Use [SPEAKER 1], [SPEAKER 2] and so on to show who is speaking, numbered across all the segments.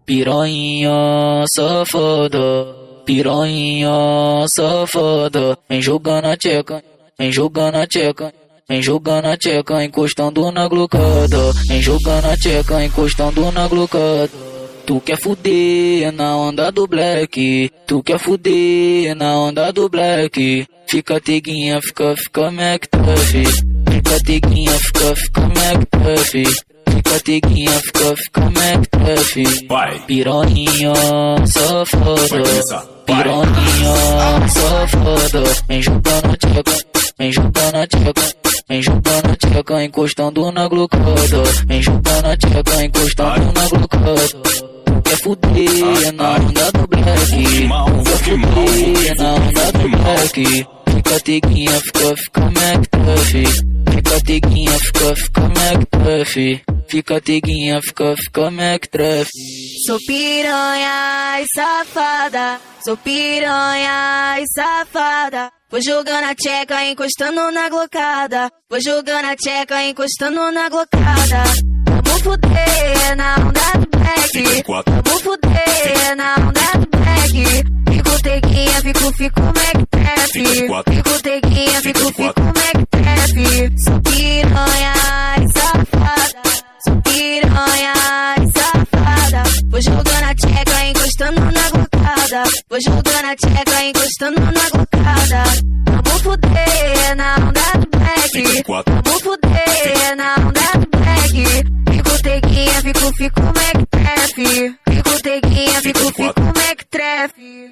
[SPEAKER 1] Piranha safada, piranha safada, vem jogando a tcheca, vem jogando a tcheca, vem jogando a tcheca, encostando na glocada, vem jogando a tcheca, encostando na glocada. Tu quer fuder na onda do black, tu quer fuder na onda do black. Fica teguinha, fica mectruff. Fica teguinha, fica mectruff. Fica teguinha, fica mectruff. Piranha safada, piranha safada, vem jogando a tcheca, vem jogando a tcheca, vem jogando a tcheca, encostando na glocada, vem jogando a tcheca, encostando na glocada. Quer fuder na onda do black, quer fuder na onda do black. Fica teguinha, fica mectruff. Fica teguinha, fica mectruff. Fica teguinha, fica mectruff.
[SPEAKER 2] Sou piranha e safada, sou piranha e safada. Vou jogando a tcheca, encostando na glocada. Vou jogando a tcheca, encostando na glocada. Vamos fuder na onda do black, vamos fuder na onda do black. Fico teguinha, fico mectruff. Fico teguinha, fico mectruff. Sou piranha e safada, sou piranha e safada. Vou jogando a tcheca, encostando na glocada. Vou jogando a tcheca, encostando na glocada. Vamos fuder na onda do black, vamos fuder na onda do black. Fico teguinha, fico mectruff. Fico teguinha, fico mectruff.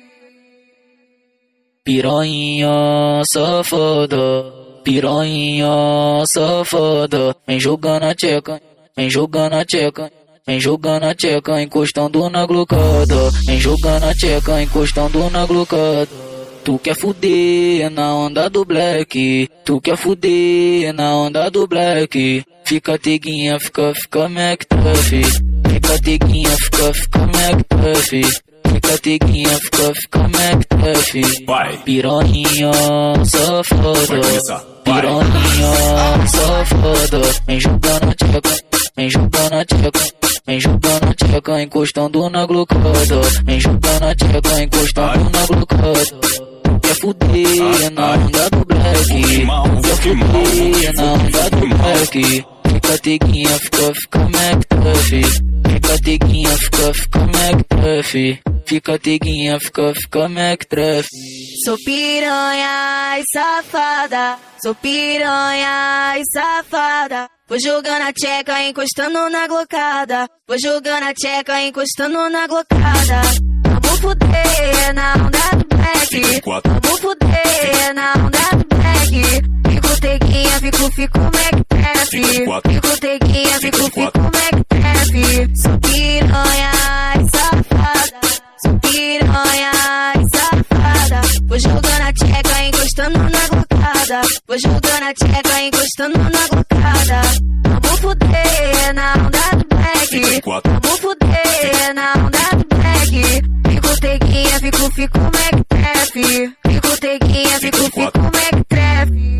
[SPEAKER 1] Piranha safada, piranha safada, vem jogando a tcheca, vem jogando a tcheca, vem jogando a tcheca, encostando na glocada, vem jogando a tcheca, encostando na glocada. Tu quer fuder na onda do black, tu quer fuder na onda do black. Fica teguinha, fica mectruff. Fica teguinha, fica mectruff. Fica teguinha, fica mectruff. Piranha safada, piranha safada, vem jogando a tcheca, vem jogando a tcheca, vem jogando a tcheca, encostando na glocada, vem jogando a tcheca, encostando na glocada. Quer fuder na onda do black, quer fuder na onda do black. Fica teguinha, fica mectruff. Fica teguinha, fica mectruff. Fica teguinha, fica mectruff.
[SPEAKER 2] Sou piranha e safada, sou piranha e safada. Vou jogando a tcheca, encostando na glocada. Vou jogando a tcheca, encostando na glocada. Vamos fuder na onda do black, vamos fuder na onda do black. Fico teguinha, fico mectruff. Fico teguinha, fico mectruff. Sou piranha e safada, sou piranha e safada. Vou jogando a tcheca, encostando na glocada. Vou jogando a tcheca, encostando na glocada. Vamos fuder na onda do black, vamos fuder na onda do black. Fico teguinha, fico mectruff. Fico teguinha, fico mectruff.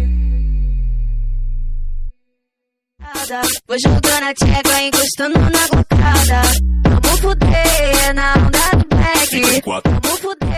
[SPEAKER 2] Vou jogando a tcheca, encostando na glocada. Vamos fuder na onda do black, vamos fuder.